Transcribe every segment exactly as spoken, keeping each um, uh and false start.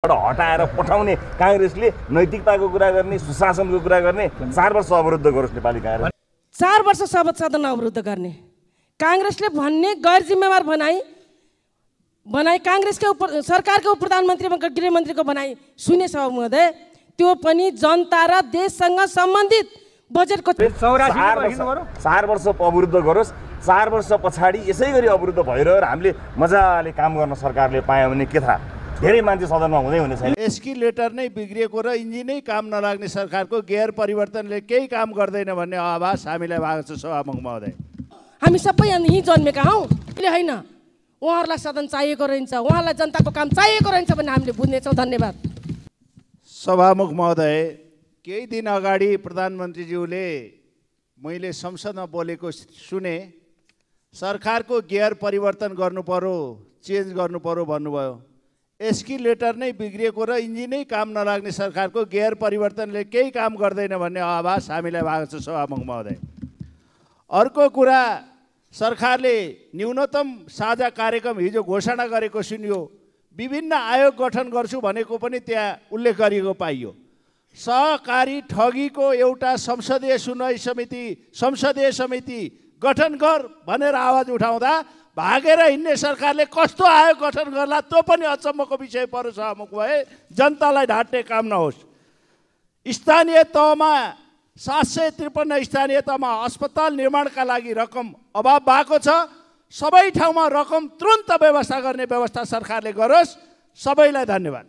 पदबाट हटाएर पठाउने काङ्ग्रेसले नैतिकताको कुरा गर्ने, सुशासनको कुरा गर्ने चार वर्ष अवरुद्ध गरोस् नेपाली काङ्ग्रेस। चार वर्ष सदन अवरुद्ध गर्ने काङ्ग्रेसले भन्ने गैर जिम्मेवार भनाइ भनाइ काङ्ग्रेसकै उप सरकारको प्रधानमन्त्री गृहमन्त्रीको भनाइ सुने सभामुख महोदय, त्यो पनि जनता र देशसँग सम्बन्धित बजेटको चार वर्ष अवरुद्ध गरोस्। चार वर्ष पछाडि यसै गरी अवरुद्ध भइरहेर हामीले मजाले काम गर्न सरकारले पायो भने के थाहा, धेरै मान्छे सदनमा हुँदै हुने छैन। एस्किलेटर नै बिग्रिएको र इन्जिनै काम नलाग्ने सरकारको गियर परिवर्तनले केही काम गर्दैन भन्ने आभास हामीलाई भएको छ सभामुख महोदय। हामी सबै यहीँ जन्मेका हौँ, अहिले होइन उहाँहरूलाई सदन चाहिएको रहन्छ, उहाँलाई जनताको काम चाहिएको रहन्छ भन्ने हामीले बुझ्नेछौँ। धन्यवाद। सभामुख महोदय, केही दिन अगाडि प्रधानमन्त्रीज्यूले मैले संसदमा बोलेको सुने, सरकारको गियर परिवर्तन गर्नु पर्यो, चेन्ज गर्नु पर्यो भन्नुभयो। एस्किलेटर नै बिग्रिएको र इन्जिनै काम नलाग्ने सरकारको गियर परिवर्तनले केही काम गर्दैन भन्ने आभास हामीलाई भएको छ सभामुख महोदय। अर्को कुरा, सरकारले न्यूनतम साझा कार्यक्रम हिजो घोषणा गरेको सुनियो, विभिन्न आयोग गठन गर्छु भनेको पनि त्यहाँ उल्लेख गरिएको पाइयो। सहकारी ठगीको एउटा संसदीय सुनवाई समिति संसदीय समिति गठन गर भनेर आवाज उठाउँदा भागेर हिँड्ने सरकारले कस्तो आयोग गठन गर्ला, त्यो पनि अचम्मको विषय पर्यो सभामुख भए। जनतालाई ढाट्ने काम नहोस्। स्थानीय तहमा सात सय त्रिपन्न स्थानीय तहमा अस्पताल निर्माणका लागि रकम अभाव भएको छ। सबै ठाउँमा रकम तुरन्त व्यवस्था गर्ने व्यवस्था सरकारले गरोस्। सबैलाई धन्यवाद।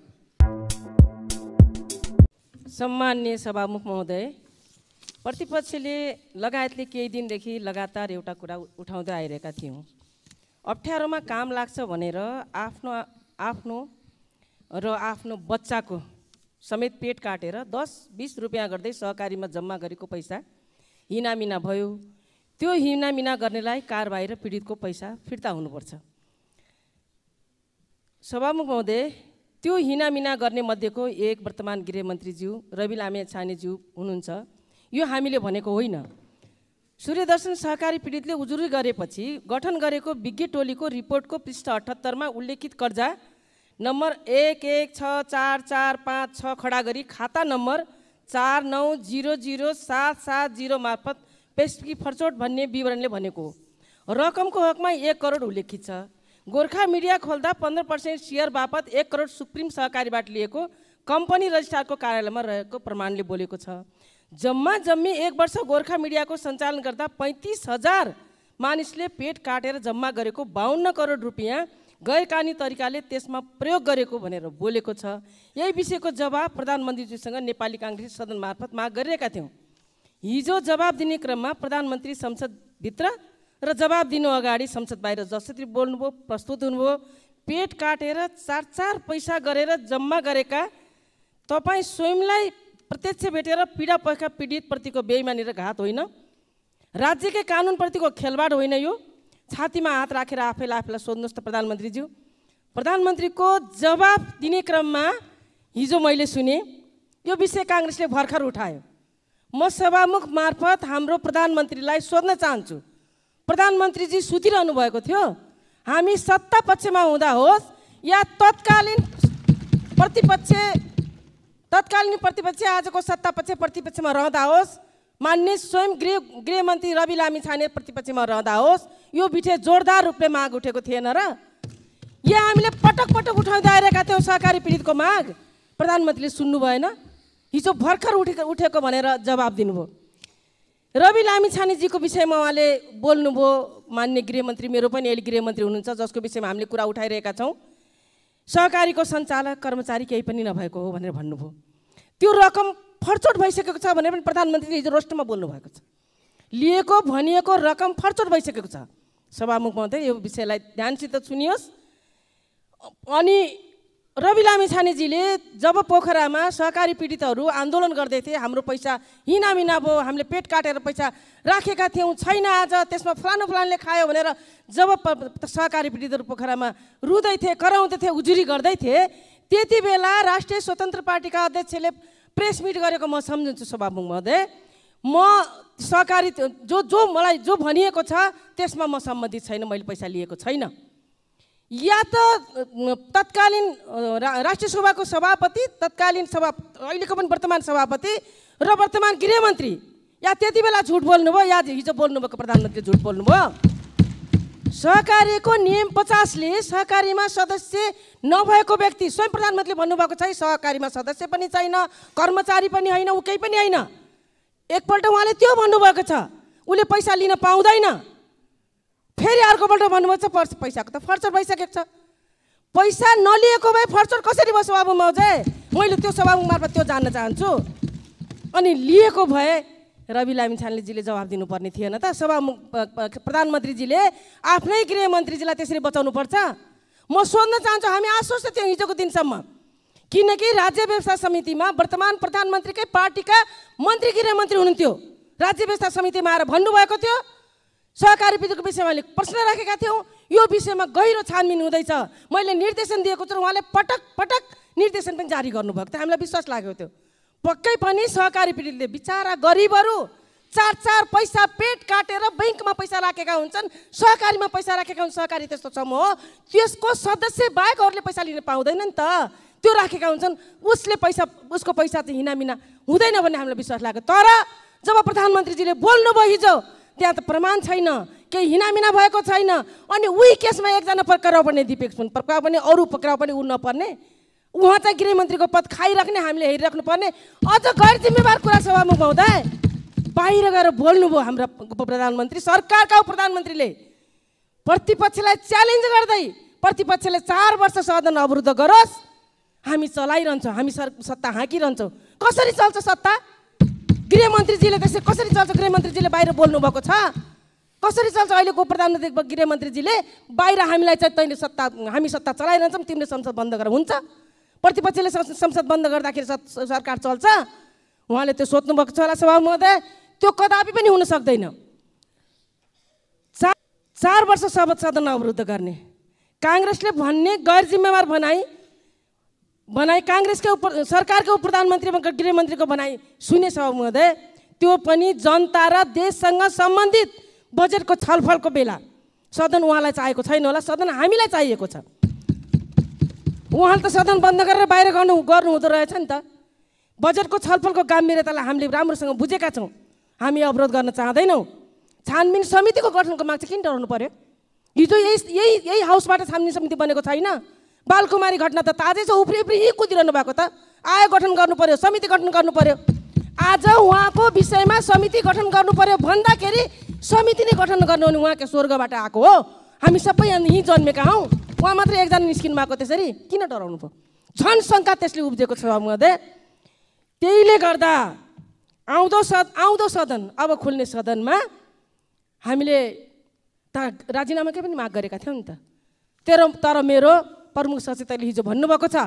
सम्माननीय सभामुख महोदय, प्रतिपक्षले लगायतले केही दिनदेखि लगातार एउटा कुरा उठाउँदै आइरहेका थियौँ। अप्ठ्यारोमा काम लाग्छ भनेर आफ्नो आफ्नो र आफ्नो बच्चाको समेत पेट काटेर दस बिस रुपियाँ गर्दै सहकारीमा जम्मा गरेको पैसा हिनामिना भयो। त्यो हिनामिना गर्नेलाई कारबाही र पीडितको पैसा फिर्ता हुनुपर्छ। सभामुख महोदय, त्यो हिनामिना गर्ने मध्येको एक वर्तमान गृहमन्त्रीज्यू रवि लामिछानेज्यू हुनुहुन्छ। यो हामीले भनेको होइन। सूर्यदर्शन सहकारी पीडितले उजुरी गरेपछि गठन गरेको विज्ञ टोलीको रिपोर्टको पृष्ठ अठहत्तरमा उल्लेखित कर्जा नम्बर एक एक छ चार चार पाँच छ खडा गरी खाता नम्बर चार नौ जिरो जिरो सात सात जिरो मार्फत पेस्की फर्चोट भन्ने विवरणले भनेको रकमको हकमा एक करोड उल्लेखित छ। गोर्खा मिडिया खोल्दा पन्ध्र पर्सेन्ट सेयर बापत एक करोड सुप्रिम सहकारीबाट लिएको कम्पनी रजिस्ट्रारको कार्यालयमा रहेको प्रमाणले बोलेको छ। जम्मा जम्मी एक वर्ष गोर्खा मिडियाको सञ्चालन गर्दा पैँतिस हजार मानिसले पेट काटेर जम्मा गरेको बाहन्न करोड रुपियाँ गैरकानुनी तरिकाले त्यसमा प्रयोग गरेको भनेर बोलेको छ। यही विषयको जवाब प्रधानमन्त्रीज्यूसँग नेपाली काङ्ग्रेस सदन मार्फत माग गरिरहेका थियौँ। हिजो जवाब दिने क्रममा प्रधानमन्त्री संसदभित्र र जवाब दिनु अगाडि संसद बाहिर जसरी बोल्नुभयो, प्रस्तुत हुनुभयो, पेट काटेर चार चार पैसा गरेर जम्मा गरेका तपाईँ स्वयंलाई प्रत्यक्ष भेटेर पीडा परेका पीडितप्रतिको बेइमानी र घात होइन, राज्यकै कानुनप्रतिको खेलवाड होइन। यो छातीमा हात राखेर आफैलाई आफैलाई सोध्नुहोस् त प्रधानमन्त्रीज्यू। प्रधानमन्त्रीको जवाब दिने क्रममा हिजो मैले सुने यो विषय काङ्ग्रेसले भर्खर उठायो। म सभामुख मार्फत हाम्रो प्रधानमन्त्रीलाई सोध्न चाहन्छु, प्रधानमन्त्रीजी सुतिरहनु भएको थियो, हामी सत्ता पक्षमा हुँदा होस् या तत्कालीन प्रतिपक्ष तत्कालीन प्रतिपक्ष आजको सत्ता पक्ष प्रतिपक्षमा रहँदा होस्, मान्य स्वयं गृह गृहमन्त्री रवि लामिछाने प्रतिपक्षमा रहँदा होस्, यो विषय जोरदार रूपले माग उठेको थिएन र? यहाँ हामीले पटक पटक उठाउँदै आइरहेका थियौँ सहकारी पीडितको माग, प्रधानमन्त्रीले सुन्नु भएन। हिजो भर्खर उठेको उठेको भनेर जवाब दिनुभयो। रवि लामिछानेजीको विषयमा उहाँले बोल्नुभयो। मान्य गृहमन्त्री, मेरो पनि अहिले गृहमन्त्री हुनुहुन्छ, जसको विषयमा हामीले कुरा उठाइरहेका छौँ। सहकारीको सञ्चालक कर्मचारी केही पनि नभएको हो भनेर भन्नुभयो। त्यो रकम फर्चोट भइसकेको छ भनेर पनि प्रधानमन्त्रीले हिजो रोस्टमा बोल्नुभएको छ। लिएको भनिएको रकम फर्चोट भइसकेको छ। सभामुख महोदय, यो विषयलाई ध्यानसित सुनियोस्। अनि रवि लामिछानेजीले जब पोखरामा सहकारी पीडितहरू आन्दोलन गर्दै थिए, हाम्रो पैसा हिनामिना भयो, हामीले पेट काटेर पैसा राखेका थियौँ, छैन आज, त्यसमा फलानु फलानले खायो भनेर जब सहकारी पीडितहरू पोखरामा रुँदै थिए, कराउँदै थिए, उजुरी गर्दै थिए, त्यति बेला राष्ट्रिय स्वतन्त्र पार्टीका अध्यक्षले प्रेस मिट गरेको म सम्झन्छु सभामुख महोदय। म सहकारी जो जो मलाई जो भनिएको छ त्यसमा म सम्बन्धित छैन, मैले पैसा लिएको छैन। या त तत्कालीन राष्ट्रिय सभाको सभापति, तत्कालीन सभा अहिलेको पनि वर्तमान सभापति र वर्तमान गृहमन्त्री या त्यति बेला झुट बोल्नुभयो या हिजो बोल्नुभएको प्रधानमन्त्री झुट बोल्नुभयो। सहकारीको नियम पचासले सहकारीमा सदस्य नभएको व्यक्ति, स्वयं प्रधानमन्त्रीले भन्नुभएको छ सहकारीमा सदस्य पनि छैन, कर्मचारी पनि होइन, ऊ केही पनि होइन। एकपल्ट उहाँले त्यो भन्नुभएको छ, उसले पैसा लिन पाउँदैन। फेरि अर्कोपल्ट भन्नुभएको छ पैसाको त फर्चर भइसकेको छ। पैसा नलिएको भए फर्चर कसरी भयो सभामुख महोदय? मैले त्यो सभामुख मार्फत त्यो जान्न चाहन्छु। अनि लिएको भए रवि लामिछानेजीले जवाब दिनुपर्ने थिएन त? सभामुख प्रधानमन्त्रीजीले आफ्नै गृहमन्त्रीजीलाई त्यसरी बचाउनु पर्छ? म सोध्न चाहन्छु, हामी आश्वस्त थियौँ हिजोको दिनसम्म, किनकि राज्य व्यवस्था समितिमा वर्तमान प्रधानमन्त्रीकै पार्टीका मन्त्री गृहमन्त्री हुनुहुन्थ्यो। राज्य व्यवस्था समितिमा आएर भन्नुभएको थियो, सहकारी विधेयकको विषयमा प्रश्न राखेका थियौँ, यो विषयमा गहिरो छानबिन हुँदैछ, मैले निर्देशन दिएको छु। उहाँले पटक पटक निर्देशन पनि जारी गर्नुभएको थियो। हामीलाई विश्वास लागेको थियो पक्कै पनि सहकारी पीडितले बिचारा गरिबहरू चार चार पैसा पेट काटेर ब्याङ्कमा पैसा राखेका हुन्छन्, सहकारीमा पैसा राखेका हुन्छन्। सहकारी त्यस्तो समूह हो, त्यसको सदस्य बाहेक अरूले पैसा लिन पाउँदैन नि त, त्यो राखेका हुन्छन्। उसले पैसा, उसको पैसा चाहिँ हिनामिना हुँदैन भन्ने हामीलाई विश्वास लाग्यो। तर जब प्रधानमन्त्रीजीले बोल्नुभयो हिजो, त्यहाँ त प्रमाण छैन, केही हिनामिना भएको छैन। अनि उही केसमा एकजना पक्राउ पर्ने, दिपेश पक्राउ पर्ने, अरू पक्राउ पनि उ नपर्ने, उहाँ चाहिँ गृहमन्त्रीको पद खाइराख्ने, हामीले हेरिराख्नु पर्ने। अझ गैर जिम्मेवार कुरा सभामुख महोदय, बाहिर गएर बोल्नुभयो हाम्रा प्रधानमन्त्री, सरकारका प्रधानमन्त्रीले प्रतिपक्षलाई च्यालेन्ज गर्दै प्रतिपक्षले चार वर्ष सदन अवरुद्ध गरोस्, हामी चलाइरहन्छौँ, हामी सत्ता हाँकिरहन्छौँ। कसरी चल्छ सत्ता? गृहमन्त्रीजीले त्यसरी कसरी चल्छ? गृहमन्त्रीजीले बाहिर बोल्नुभएको छ, कसरी चल्छ? अहिलेको प्रधानमन्त्री गृहमन्त्रीजीले बाहिर हामीलाई चाहिँ तैँले सत्ता, हामी सत्ता चलाइरहन्छौँ, तिमीले संसद बन्द गर, हुन्छ? प्रतिपक्षले संसद बन्द गर्दाखेरि सरकार चल्छ? उहाँले त्यो सोध्नुभएको छ होला सभामुख महोदय, त्यो कदापि पनि हुन सक्दैन। चार चार वर्ष सब सदन अवरुद्ध गर्ने काङ्ग्रेसले भन्ने गैर जिम्मेवार भनाइ बनाई काङ्ग्रेसकै उप सरकारको प्रधानमन्त्री गृहमन्त्रीको बनाई सुने सभामुख महोदय, त्यो पनि जनता र देशसँग सम्बन्धित बजेटको छलफलको बेला। सदन उहाँलाई चाहिएको छैन होला, सदन हामीलाई चाहिएको छ। उहाँले त सदन बन्द गरेर बाहिर गर्नु गर्नु हुँदो रहेछ नि त। बजेटको छलफलको गम्भीरतालाई हामीले राम्रोसँग बुझेका छौँ, हामी अवरोध गर्न चाहँदैनौँ। छानबिन समितिको गठनको माग चाहिँ किन डराउनु पर्यो? हिजो यही यही यही हाउसबाट छानबिन समिति बनेको छैन। बालकुमारी घटना त ताजै छ, उफ्री उफ्री यहीँ कुदिरहनु भएको त। आयोग गठन गर्नु पर्यो, समिति गठन गर्नु पर्यो। आज उहाँको विषयमा समिति गठन गर्नु पर्यो भन्दाखेरि समिति नै गठन गर्नु भने उहाँको स्वर्गबाट आएको हो, हामी सबै यहीँ जन्मेका हौँ। उहाँ मात्रै एकजना निस्किनु भएको, त्यसरी किन डराउनु भयो? झन् शङ्का त्यसले उब्जेको छ महोदय। त्यहीले गर्दा आउँदो सद आउँदो सदन, अब खुल्ने सदनमा हामीले त राजीनामाकै पनि माग गरेका थियौँ नि त। तेरो तर मेरो प्रमुख सचेतकले हिजो भन्नुभएको छ,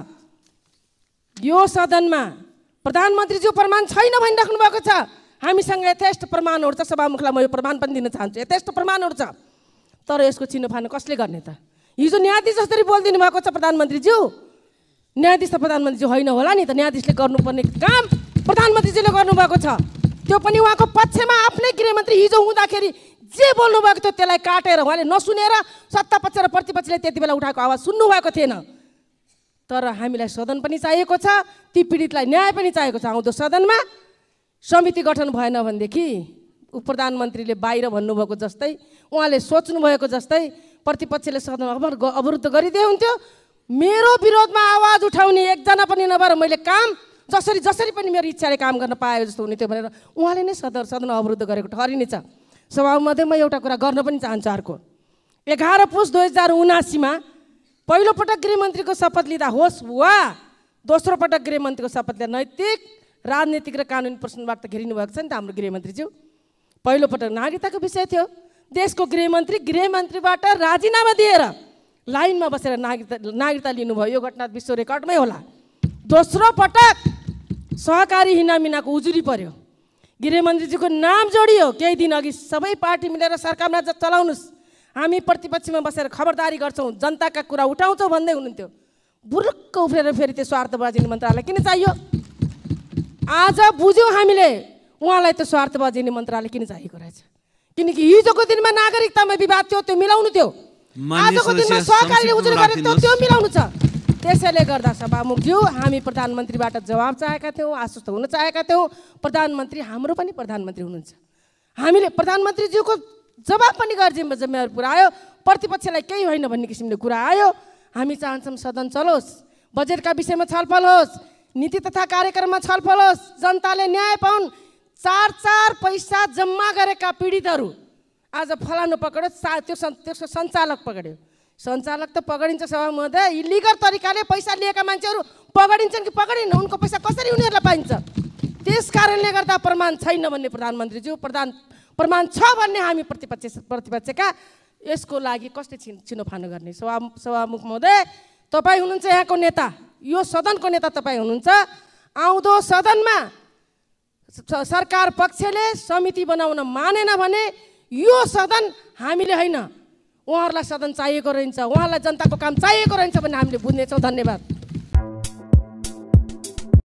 यो सदनमा प्रधानमन्त्रीज्यू प्रमाण छैन भनिराख्नु भएको छ। हामीसँग यथेष्ट प्रमाणहरू छ, सभामुखलाई म यो प्रमाण पनि दिन चाहन्छु, यथेष्ट प्रमाणहरू छ। तर यसको चिनोफानो कसले गर्ने त? हिजो न्यायाधीश जसरी बोलिदिनु भएको छ प्रधानमन्त्रीज्यू, न्यायाधीश त प्रधानमन्त्रीज्यू होइन होला नि त। न्यायाधीशले गर्नुपर्ने काम प्रधानमन्त्रीजीले गर्नुभएको छ, त्यो पनि उहाँको पक्षमा आफ्नै गृहमन्त्री हिजो हुँदाखेरि जे बोल्नुभएको थियो त्यसलाई काटेर उहाँले नसुनेर सत्ता पक्ष र प्रतिपक्षले त्यति बेला उठाएको आवाज सुन्नुभएको थिएन। तर हामीलाई सदन पनि चाहिएको छ, ती पीडितलाई न्याय पनि चाहिएको छ। आउँदो सदनमा समिति गठन भएन भनेदेखि प्रधानमन्त्रीले बाहिर भन्नुभएको जस्तै, उहाँले सोच्नुभएको जस्तै प्रतिपक्षले सदन अवरुद्ध गरिदिए हुन्थ्यो। मेरो विरोधमा आवाज उठाउने एकजना पनि नभएर मैले काम जसरी जसरी पनि मेरो इच्छाले काम गर्न पाए जस्तो हुने थियो भनेर उहाँले नै सदन सदन अवरुद्ध गरेको ठहरिनेछ। सभामध्ये म एउटा कुरा गर्न पनि चाहन्छु। अर्को एघार पुस दुई हजार उनासीमा पहिलोपटक गृहमन्त्रीको शपथ लिँदा होस् वा दोस्रो पटक गृहमन्त्रीको शपथ लिँदा नैतिक, राजनीतिक र कानुनी प्रश्नबाट त घेरिनु भएको छ नि त हाम्रो गृहमन्त्रीज्यू। पहिलोपटक नागरिकताको विषय थियो, देशको गृहमन्त्री गृहमन्त्रीबाट राजीनामा दिएर लाइनमा बसेर नागरिकता नागरिकता लिनुभयो, यो घटना विश्व रेकर्डमै होला। दोस्रो पटक सहकारी हिनामिनाको उजुरी पर्यो, गृहमन्त्रीजीको नाम जोडियो। केही दिन अघि सबै पार्टी मिलेर सरकारमा चलाउनुहोस्, हामी प्रतिपक्षमा बसेर खबरदारी गर्छौँ, जनताका कुरा उठाउँछौँ भन्दै हुनुहुन्थ्यो। बुरुक्क उफ्रेर फेरि त्यो स्वार्थबाजी मन्त्रालय किन चाहियो? आज बुझ्यौँ हामीले उहाँलाई त्यो स्वार्थबाजी मन्त्रालय किन चाहिएको रहेछ। किनकि हिजोको दिनमा नागरिकतामा विवाद थियो, त्यो मिलाउनु थियो। आजको दिनमा सहकारीले उजुरी गरेको त्यो मिलाउनु छ। त्यसैले गर्दा सभामुखज्यू हामी प्रधानमन्त्रीबाट जवाब चाहेका थियौँ, आश्वस्त हुन चाहेका थियौँ। प्रधानमन्त्री हाम्रो पनि प्रधानमन्त्री हुनुहुन्छ। हामीले प्रधानमन्त्रीज्यूको जवाब पनि गर्ने जिम्मेवारी पुऱ्यायो, प्रतिपक्षलाई केही होइन भन्ने किसिमले कुरा आयो। हामी चाहन्छौँ सदन चलोस्, बजेटका विषयमा छलफल होस्, नीति तथा कार्यक्रममा छलफल होस्, जनताले न्याय पाउन्। चार चार पैसा जम्मा गरेका पीडितहरू आज फलानु पक्रियो, त्यो त्यसको सञ्चालक पक्रियो। सञ्चालक त पक्रिन्छ सभा महोदय, इलिगल तरिकाले पैसा लिएका मान्छेहरू पक्रिन्छन् कि पक्रिन्न, उनको पैसा कसरी उनीहरूलाई पाइन्छ? त्यस कारणले गर्दा प्रमाण छैन भन्ने प्रधानमन्त्रीज्यू, प्रधान प्रमाण छ भन्ने हामी प्रतिपक्ष प्रतिपक्षका यसको लागि कसले छिन छिनोफानो गर्ने? सभा सभामुख महोदय, तपाईँ हुनुहुन्छ यहाँको नेता, यो सदनको नेता तपाईँ हुनुहुन्छ। आउँदो सदनमा सरकार पक्षले समिति बनाउन मानेन भने यो सदन हामीले होइन, उहाँहरूलाई सदन चाहिएको रहन्छ, उहाँलाई जनताको काम चाहिएको रहन्छ भन्ने हामीले बुझ्नेछौँ। धन्यवाद।